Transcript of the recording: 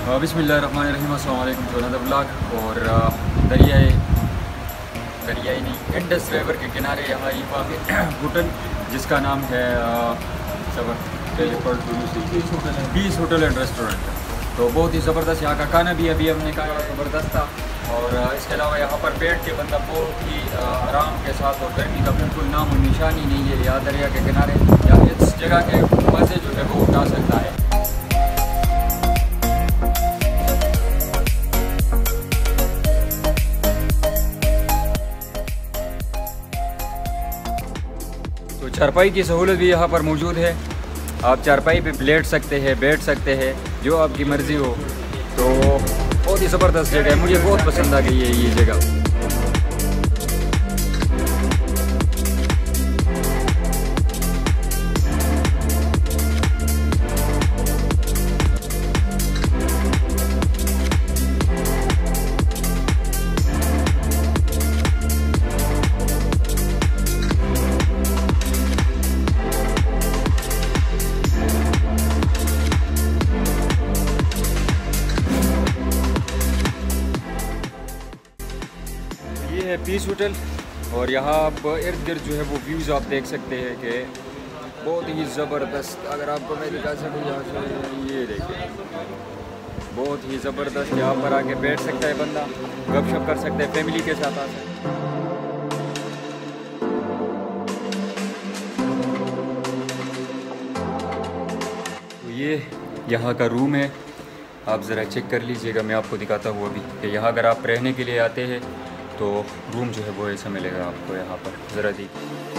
बिस्मिल्लाहिर्रहमानिर्रहीम, अस्सलाम वालेकुम। तो अनदर व्लॉग और दरियाई नहीं, इंडस रिवर के किनारे यहाँ होटल जिसका नाम है पीस होटल एंड रेस्टोरेंट। तो बहुत ही ज़बरदस्त यहाँ का खाना भी अभी हमने खाया, ज़बरदस्त था। और इसके अलावा यहाँ पर बैठ के बंदा बहुत ही आराम के साथ और गर्मी का बिल्कुल नाम और निशानी नहीं है। यहाँ दरिया के किनारे या इस जगह के मज़े जो है वो उठा सकता है। तो चारपाई की सहूलत भी यहाँ पर मौजूद है। आप चारपाई पे लेट सकते हैं, बैठ सकते हैं, जो आपकी मर्ज़ी हो। तो बहुत ही ज़बरदस्त जगह है, मुझे बहुत पसंद आ गई है ये जगह। ये है पीस होटल और यहाँ आप इर्द गिर्द जो है वो व्यूज़ आप देख सकते हैं कि बहुत ही ज़बरदस्त। अगर आपको मैं दिखा सकूँ यहाँ से, ये देखिए बहुत ही ज़बरदस्त। यहाँ पर आके बैठ सकता है बंदा, गपशप कर सकता है, फैमिली के साथ आ सकता है। तो ये यहाँ का रूम है, आप ज़रा चेक कर लीजिएगा। मैं आपको दिखाता हूँ अभी कि यहाँ अगर आप रहने के लिए आते हैं तो रूम जो है वो ऐसा मिलेगा आपको यहाँ पर। ज़रा देखिए।